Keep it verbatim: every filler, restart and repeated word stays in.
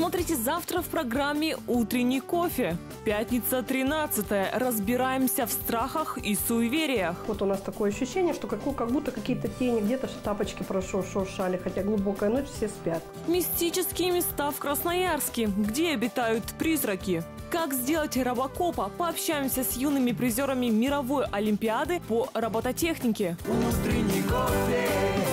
смотрите завтра в программе «Утренний кофе». Пятница тринадцатое. Разбираемся в страхах и суевериях. Вот у нас такое ощущение, что как, ну, как будто какие-то тени, где-то тапочки прошуршали, хотя глубокая ночь, все спят. Мистические места в Красноярске, где обитают призраки. Как сделать робокопа? Пообщаемся с юными призерами мировой олимпиады по робототехнике. Утренний кофе.